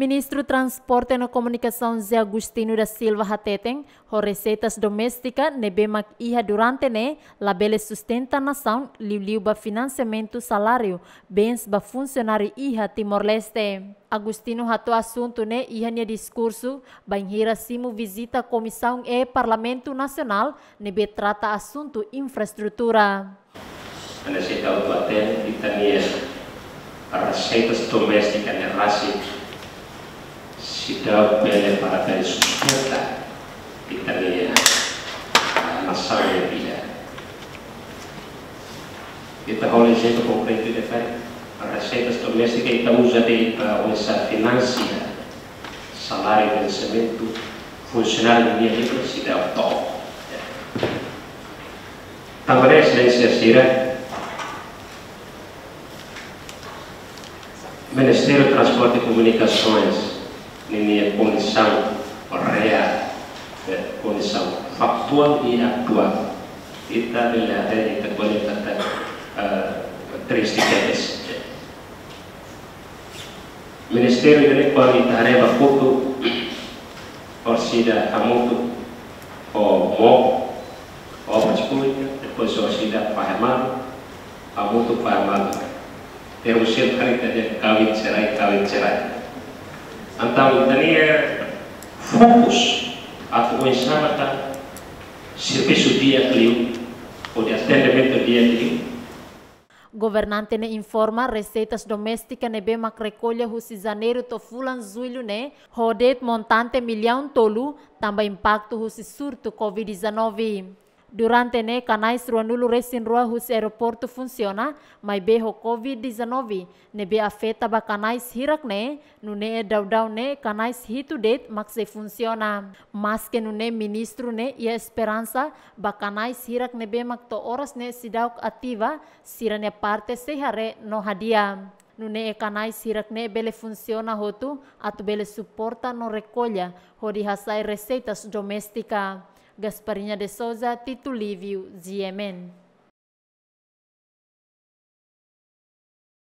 Ministro Transporte e Comunicação Zé Agostinho da Silva Hateteng, o receitas domésticas nebemak iha durante ne labele sustenta nação liu ba financiamento salário bens ba funcionário iha Timor-Leste. Agostinho hato assunto ne iha nia discurso banhira simu visita a Comissão e Parlamento Nacional nebe trata assunto infraestrutura. Anda se tahu baten kita nia receitas domésticas ne rasi sidau bele para dari sustenta kita nia nação dia. Kita oleh jeito concreto de fazer receitas domésticas kita usa de para usar financeira salário de vencimento funcionário dia itu sidau top. Também excelência sira Ministério de Transporte e Comunicações nini condição real, condição faktual e atual. Kita melihat kita boleh kata três tickets. Ministério ini kalau kita reba foto, orsida hamutu, mo, pública, depois orsida pahamado, hamutu pahamado. Terus hari tadi kawin cerai. Então, fokus atau usaha serviço dia clio ou de atendimento dia clio. Governante ne informa receitas domésticas ne bemak recolha husi janeiro to fulan julho ne rodet montante milhão tolu também impacto husi surto COVID-19. Durante ne canais ruanulu resin rua husi aeroporto funciona, mas beho COVID-19 ne be afeta ba canais hirak ne, no ne dau ne canais hitu det makse funciona. Mas que no ne ministro ne ia esperança ba canais hirak ne be mak to horas ne sidauk ativa, sirane parte sehare no hadia. No ne canais hirak ne bele funciona hotu, atu bele suporta no recolha, hodi hasai receitas doméstica. Gasparinha de Souza, Tito Lívio, GMN.